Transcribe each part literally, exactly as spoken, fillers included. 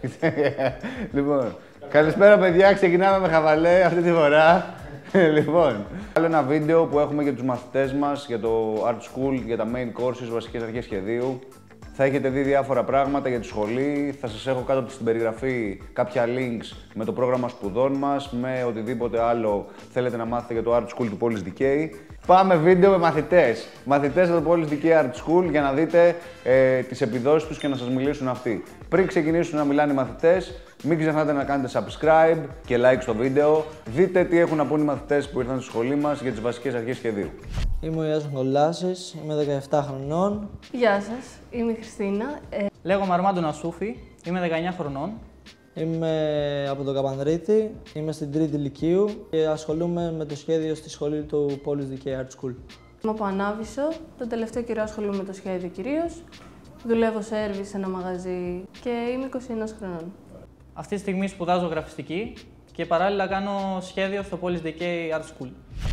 Λοιπόν, καλησπέρα παιδιά, ξεκινάμε με χαβαλέ αυτή τη φορά. Λοιπόν, άλλο ένα βίντεο που έχουμε για τους μαθητές μας, για το Art School, για τα main courses, βασικές αρχές σχεδίου. Θα έχετε δει διάφορα πράγματα για τη σχολή, θα σας έχω κάτω στην περιγραφή κάποια links με το πρόγραμμα σπουδών μας, με οτιδήποτε άλλο θέλετε να μάθετε για το Art School του Πόλης Δικαίη. Πάμε βίντεο με μαθητές. Μαθητές από το Πόλης Δικαίη Art School για να δείτε ε, τις επιδόσεις τους και να σας μιλήσουν αυτοί. Πριν ξεκινήσουν να μιλάνε οι μαθητές, μην ξεχνάτε να κάνετε subscribe και like στο βίντεο. Δείτε τι έχουν να πούν οι μαθητές που ήρθαν στη σχολή μας για τις βασικές αρχές σχεδίου. Είμαι ο Ιάσον Κολλάσης, είμαι δεκαεπτά χρονών. Γεια σας, είμαι η Χριστίνα. Ε... Λέγομαι Αρμάντο Νασούφη, είμαι δεκαεννιά χρονών. Είμαι από το Καπανδρίτη, είμαι στην τρίτη λυκείου και ασχολούμαι με το σχέδιο στη σχολή του Πόλης Δικαίη Art School. Είμαι από Ανάβησο, τον τελευταίο καιρό ασχολούμαι με το σχέδιο κυρίως. Δουλεύω σέρβις σε ένα μαγαζί και είμαι είκοσι ένα χρονών. Αυτή τη στιγμή σπουδάζω γραφιστική και παράλληλα κάνω σχέδιο στο Πόλης Δικαίη Art School.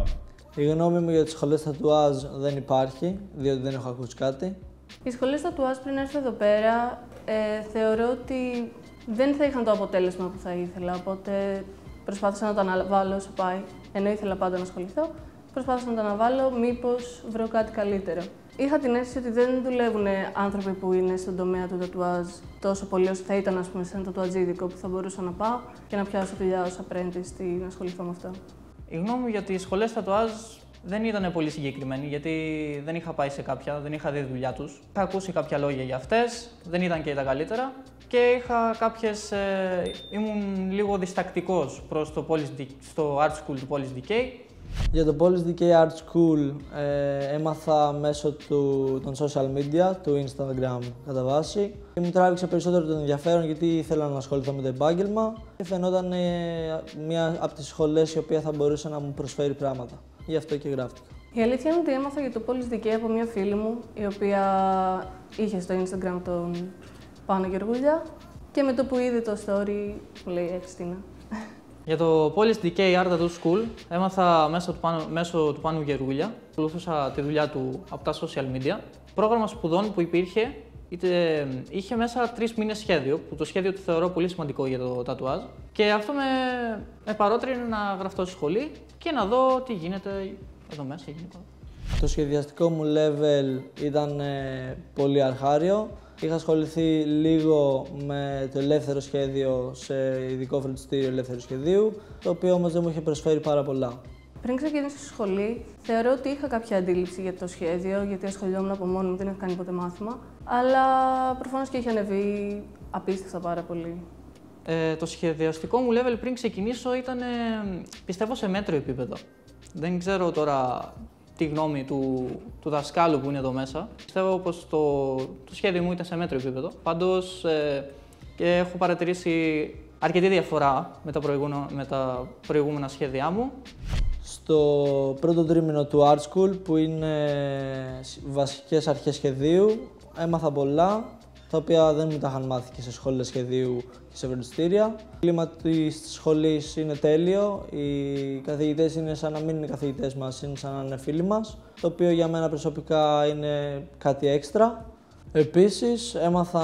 Η γνώμη μου για τις σχολές τατουάζ δεν υπάρχει, διότι δεν έχω ακούσει κάτι. Οι σχολές τατουάζ πριν έρθω εδώ πέρα ε, θεωρώ ότι δεν θα είχαν το αποτέλεσμα που θα ήθελα, οπότε προσπάθησα να το αναβάλω όσο πάει, ενώ ήθελα πάντα να ασχοληθώ. Προσπάθησα να το αναβάλω, μήπως βρω κάτι καλύτερο. Είχα την αίσθηση ότι δεν δουλεύουν άνθρωποι που είναι στον τομέα του τατουάζ τόσο πολύ όσο θα ήταν, ας πούμε, σε ένα τατουατζίδικο που θα μπορούσα να πάω και να πιάσω δουλειά ως apprentice ή να ασχοληθώ με αυτό. Η γνώμη μου για τις σχολές τατουάζ δεν ήταν πολύ συγκεκριμένη, γιατί δεν είχα πάει σε κάποια, δεν είχα δει δουλειά τους. Είχα ακούσει κάποια λόγια για αυτές, δεν ήταν και τα καλύτερα και είχα κάποιες, ε, ήμουν λίγο διστακτικός προς το, στο Art School του Πόλης Δικαίη. Για το Πόλης Δικαίη Art School ε, έμαθα μέσω του, των social media, του Instagram κατά βάση. Και μου τράβηξε περισσότερο το ενδιαφέρον γιατί ήθελα να ασχοληθώ με το επάγγελμα και φαινόταν ε, μια από τις σχολές η οποία θα μπορούσε να μου προσφέρει πράγματα. Γι' αυτό και γράφτηκα. Η αλήθεια είναι ότι έμαθα για το Πόλης Δικαίη από μια φίλη μου, η οποία είχε στο Instagram τον Πάνο Γεργούλια και με το που είδε το story μου λέει «Ε, Χριστίνα». Για το Πόλης Δικαίη Art School έμαθα μέσω του, Πάνου, μέσω του Πάνου Γεργούλια. Ακολουθούσα τη δουλειά του από τα social media. Πρόγραμμα σπουδών που υπήρχε είτε, είχε μέσα τρεις μήνες σχέδιο, που το σχέδιο το θεωρώ πολύ σημαντικό για το τατουάζ. Και αυτό με, με παρότρινε να γραφτώ στη σχολή και να δω τι γίνεται εδώ μέσα γενικά. Το σχεδιαστικό μου level ήταν ε, πολύ αρχάριο. Είχα ασχοληθεί λίγο με το ελεύθερο σχέδιο σε ειδικό φροντιστήριο ελεύθερου σχεδίου, το οποίο όμως δεν μου είχε προσφέρει πάρα πολλά. Πριν ξεκινήσω στη σχολή, θεωρώ ότι είχα κάποια αντίληψη για το σχέδιο, γιατί ασχολιόμουν από μόνη μου, δεν είχα κάνει ποτέ μάθημα, αλλά προφανώς και είχε ανεβεί απίστευτα πάρα πολύ. Ε, το σχεδιαστικό μου level πριν ξεκινήσω ήταν, ε, πιστεύω, σε μέτριο επίπεδο. Δεν ξέρω τώρα τη γνώμη του, του δασκάλου που είναι εδώ μέσα. Πιστεύω πως το, το σχέδιο μου ήταν σε μέτριο επίπεδο. Πάντως, ε, και έχω παρατηρήσει αρκετή διαφορά με τα, με τα προηγούμενα σχέδιά μου. Στο πρώτο τρίμηνο του Art School, που είναι βασικές αρχές σχεδίου, έμαθα πολλά, τα οποία δεν μου τα είχαν μάθει και σε σχόλες σχεδίου και σε φροντιστήρια. Το κλίμα της σχολής είναι τέλειο, οι καθηγητές είναι σαν να μην είναι καθηγητές μας, είναι σαν να είναι φίλοι μας, το οποίο για μένα προσωπικά είναι κάτι έξτρα. Επίσης, έμαθα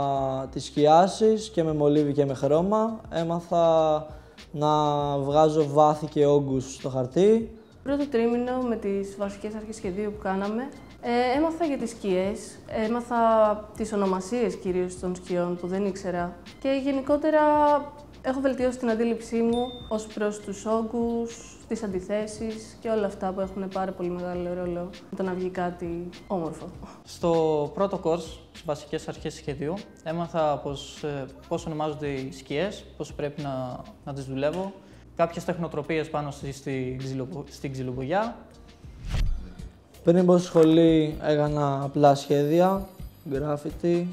τις σκιάσεις και με μολύβι και με χρώμα, έμαθα να βγάζω βάθη και όγκους στο χαρτί. Πρώτο τρίμηνο με τις βασικές αρχές σχεδίου που κάναμε, ε, έμαθα για τις σκιές, έμαθα τις ονομασίες κυρίως των σκιών που δεν ήξερα και γενικότερα έχω βελτιώσει την αντίληψή μου ως προς τους όγκους, τις αντιθέσεις και όλα αυτά που έχουν πάρα πολύ μεγάλο ρόλο με το να βγει κάτι όμορφο. Στο πρώτο course, στις βασικές αρχές σχεδίου, έμαθα πως, πώς ονομάζονται οι σκιές, πώς πρέπει να, να τις δουλεύω, κάποιες τεχνοτροπίες πάνω στη, στη, στην ξυλοβογιά. Πριν μπω στη σχολή έκανα απλά σχέδια, γκράφιτι,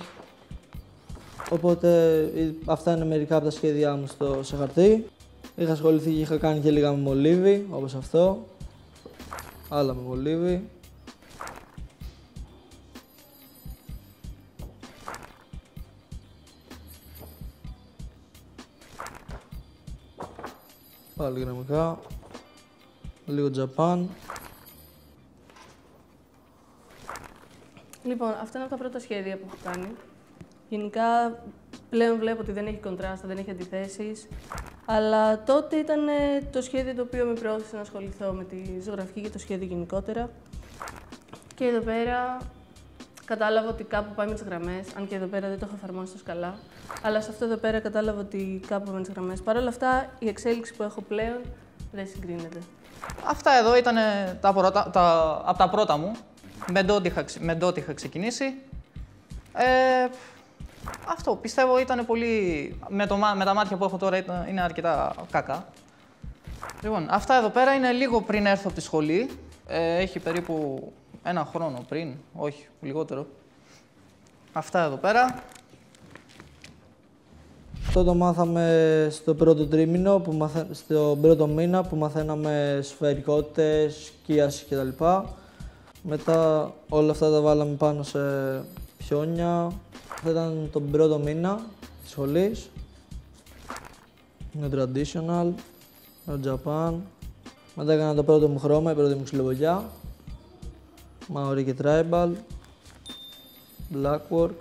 οπότε αυτά είναι μερικά από τα σχέδιά μου στο, σε χαρτί. Είχα ασχοληθεί και είχα κάνει και λίγα με μολύβι, όπως αυτό, άλλα με μολύβι. Πάλι γραμμικά, λίγο Τζαπάν. Λοιπόν, αυτά είναι από τα πρώτα σχέδια που έχω κάνει. Γενικά, Πλέον βλέπω ότι δεν έχει κοντράστα, δεν έχει αντιθέσεις. Αλλά τότε ήταν το σχέδιο το οποίο με προώθησε να ασχοληθώ με τη ζωγραφική και το σχέδιο γενικότερα. Και εδώ πέρα κατάλαβα ότι κάπου πάει με τις γραμμές, αν και εδώ πέρα δεν το έχω εφαρμόσει τόσο καλά. Αλλά σε αυτό εδώ πέρα κατάλαβα ότι κάπου πάει με τις γραμμές. Παρ' όλα αυτά, η εξέλιξη που έχω πλέον δεν συγκρίνεται. Αυτά εδώ ήταν τα πρώτα, τα, από τα πρώτα μου. Με ντότι είχα, με ντότι είχα ξεκινήσει. Ε, αυτό πιστεύω ήταν πολύ. Με, το, με τα μάτια που έχω τώρα ήταν, είναι αρκετά κακά. Λοιπόν, αυτά εδώ πέρα είναι λίγο πριν έρθω από τη σχολή. Ε, έχει περίπου ένα χρόνο πριν, όχι, λιγότερο. Αυτά εδώ πέρα. Αυτό το μάθαμε στο πρώτο τρίμηνο, που μαθε... στο πρώτο μήνα που μαθαίναμε σφαιρικότητες, σκίαση κτλ. Μετά όλα αυτά τα βάλαμε πάνω σε πιόνια. Αυτό ήταν τον πρώτο μήνα της σχολής. Είναι traditional, το Japan. Μετά έκανα το πρώτο μου χρώμα, η πρώτη μου ξυλοβολιά. Maori και tribal. Black work.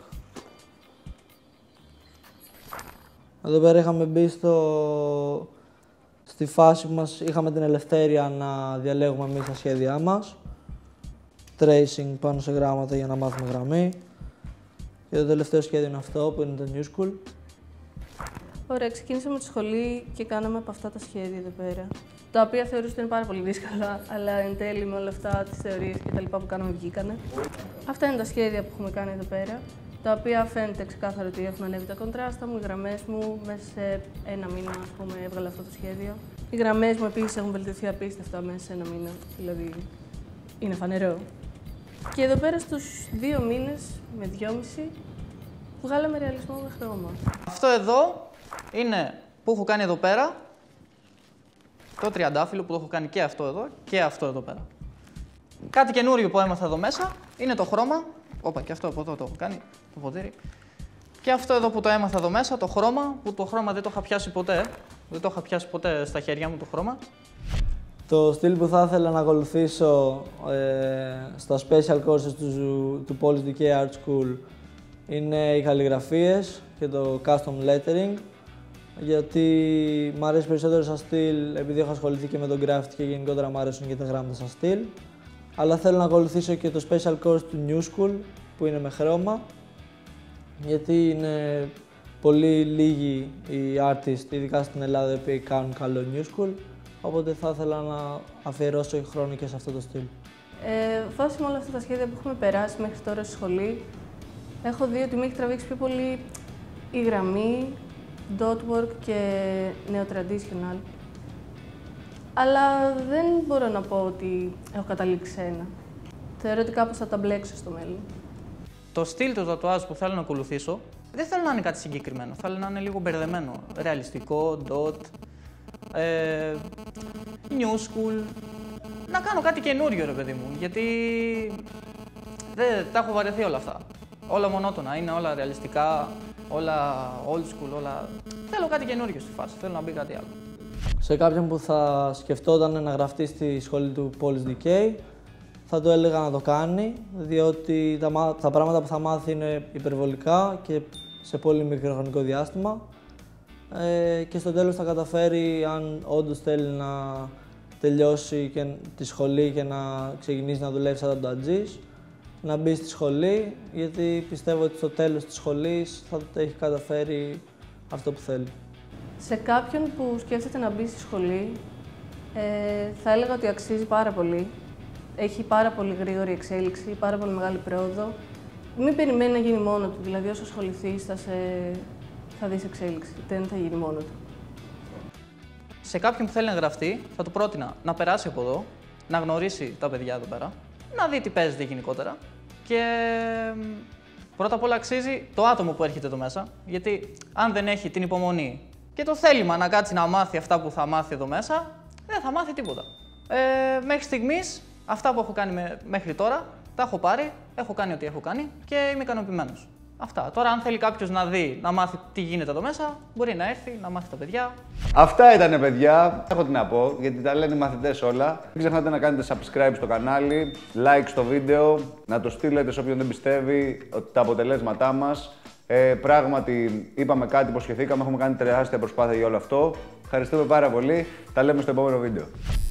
Εδώ πέρα είχαμε μπει στο... στη φάση που μας είχαμε την ελευθερία να διαλέγουμε εμείς τα σχέδιά μας. Tracing πάνω σε γράμματα για να μάθουμε γραμμή. Και το τελευταίο σχέδιο είναι αυτό που είναι το New School. Ωραία, ξεκίνησαμε τη σχολή και κάναμε από αυτά τα σχέδια εδώ πέρα. Τα οποία θεωρούσα ότι είναι πάρα πολύ δύσκολα, αλλά εν τέλει με όλα αυτά τις θεωρίες και τα λοιπά που κάναμε βγήκανε. Αυτά είναι τα σχέδια που έχουμε κάνει εδώ πέρα, τα οποία φαίνεται ξεκάθαρο ότι έχουν ανέβει τα κοντράστα μου, οι γραμμές μου. Μέσα σε ένα μήνα, ας πούμε, έβγαλα αυτό το σχέδιο. Οι γραμμές μου επίσης έχουν βελτιωθεί απίστευτα μέσα σε ένα μήνα, δηλαδή είναι φανερό. Και εδώ πέρα στους δύο μήνες με δυόμιση βγάλαμε ρεαλισμό με χρώμα. Αυτό εδώ είναι που έχω κάνει εδώ πέρα, το τριαντάφυλλο που το έχω κάνει και αυτό εδώ και αυτό εδώ πέρα. Κάτι καινούριο που έμαθα εδώ μέσα είναι το χρώμα. Όπα, και αυτό από εδώ το έχω κάνει, το ποτήρι. Και αυτό εδώ που το έμαθα εδώ μέσα, το χρώμα, που το χρώμα δεν το είχα πιάσει ποτέ. Δεν το είχα πιάσει ποτέ στα χέρια μου το χρώμα. Το στυλ που θα ήθελα να ακολουθήσω ε, στα special courses του, του Polish ντι κέι Art School είναι οι καλλιγραφίες και το custom lettering, γιατί μου αρέσει περισσότερο σαν στυλ επειδή έχω ασχοληθεί και με το graffiti και γενικότερα μου αρέσουν και τα γράμματα σαν στυλ. Αλλά θέλω να ακολουθήσω και το special course του New School που είναι με χρώμα, γιατί είναι πολύ λίγοι οι artists, ειδικά στην Ελλάδα, που κάνουν καλό New School. Οπότε θα ήθελα να αφιερώσω χρόνο και σε αυτό το στυλ. Ε, βάσει με όλα αυτά τα σχέδια που έχουμε περάσει μέχρι τώρα στη σχολή, έχω δει ότι με έχει τραβήξει πιο πολύ η γραμμή, dot work και neo-traditional. Αλλά δεν μπορώ να πω ότι έχω καταλήξει σε ένα. Θεωρώ ότι κάπως θα τα μπλέξω στο μέλλον. Το στυλ του τατουάζ που θέλω να ακολουθήσω δεν θέλω να είναι κάτι συγκεκριμένο. Θέλω να είναι λίγο μπερδεμένο. Ρεαλιστικό, dot, ε, new school. Να κάνω κάτι καινούριο, ρε παιδί μου. Γιατί δεν τα έχω βαρεθεί όλα αυτά. Όλα μονότονα, είναι όλα ρεαλιστικά, όλα old school, όλα. Θέλω κάτι καινούριο στη φάση. Θέλω να μπει κάτι άλλο. Σε κάποιον που θα σκεφτόταν να γραφτεί στη σχολή του Polish ντι κέι, θα το έλεγα να το κάνει, διότι τα, τα πράγματα που θα μάθει είναι υπερβολικά και σε πολύ μικρό χρονικό διάστημα. Ε, και στο τέλος θα καταφέρει, αν όντως θέλει να τελειώσει και τη σχολή και να ξεκινήσει να δουλεύει σαν τατουατζής, να μπει στη σχολή, γιατί πιστεύω ότι στο τέλος της σχολής θα το έχει καταφέρει αυτό που θέλει. Σε κάποιον που σκέφτεται να μπει στη σχολή, ε, θα έλεγα ότι αξίζει πάρα πολύ. Έχει πάρα πολύ γρήγορη εξέλιξη, πάρα πολύ μεγάλη πρόοδο. Μην περιμένει να γίνει μόνο του, δηλαδή όσο ασχοληθείς θα, σε... θα δεις εξέλιξη, δεν θα γίνει μόνο του. Σε κάποιον που θέλει να γραφτεί, θα του πρότεινα να περάσει από εδώ, να γνωρίσει τα παιδιά εδώ πέρα, να δει τι παίζεται γενικότερα και πρώτα απ' όλα αξίζει το άτομο που έρχεται εδώ μέσα, γιατί αν δεν έχει την υπομονή και το θέλημα να κάτσει να μάθει αυτά που θα μάθει εδώ μέσα, δεν θα μάθει τίποτα. Ε, μέχρι στιγμής, αυτά που έχω κάνει με, μέχρι τώρα, τα έχω πάρει, έχω κάνει ό,τι έχω κάνει και είμαι ικανοποιημένος. Αυτά. Τώρα, αν θέλει κάποιος να δει, να μάθει τι γίνεται εδώ μέσα, μπορεί να έρθει, να μάθει τα παιδιά. Αυτά ήτανε, παιδιά. Έχω τι να πω, γιατί τα λένε οι μαθητές όλα. Μην ξεχνάτε να κάνετε subscribe στο κανάλι, like στο βίντεο, να το στείλετε σε όποιον δεν πιστεύει ότι τα αποτελέσματά μας Ε, πράγματι, είπαμε κάτι, υποσχεθήκαμε, έχουμε κάνει τεράστια προσπάθεια για όλο αυτό. Ευχαριστούμε πάρα πολύ. Τα λέμε στο επόμενο βίντεο.